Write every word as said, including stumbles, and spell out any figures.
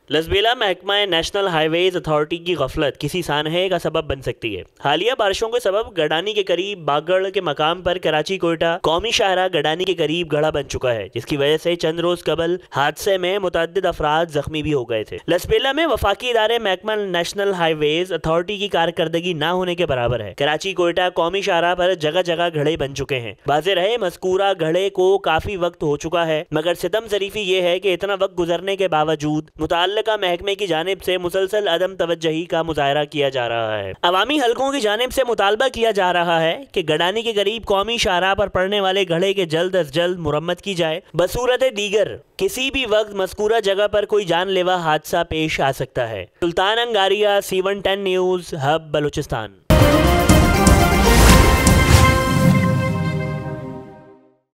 लसबेला महकमा national highways authority की गफलत किसी सानहे का सबब बन सकती है। हालिया बारिशों के सबब गडानी के करीब बागड़ के मकाम पर कराची कोयटा कौमी शाहरा गडानी के करीब गड़ा बन चुका है, जिसकी वजह से चंद रोज कबल हादसे में मुतअद्दिद अफराद जख्मी भी हो गए थे। लसबेला में वफाकी इदारे महकमा नेशनल हाईवेज अथॉरिटी की कारकर्दगी न होने के बराबर है। कराची कोयटा कौमी शाहरा पर जगह जगह घड़े बन चुके हैं। वाज़ेह रहे मज़कूरा घड़े को काफी वक्त हो चुका है, मगर सितम ज़रीफ़ी ये है कि इतना वक्त गुजरने के बावजूद मुतअल्लिका महकमे की जानिब से मुसलसल अदम तवज्जुही का मुजाहरा किया जा रहा है। अवामी हलकों की जानिब से मुतालबा किया जा रहा है कि गडानी के करीब कौमी शाहराह पर पड़ने वाले घड़े के जल्द अज जल्द मुरम्मत की जाए। बसूरत दीगर किसी भी वक्त मज़कूरा जगह पर कोई जानलेवा हादसा पेश आ सकता है। Sultan Angaria, C one ten news, hub Balochistan.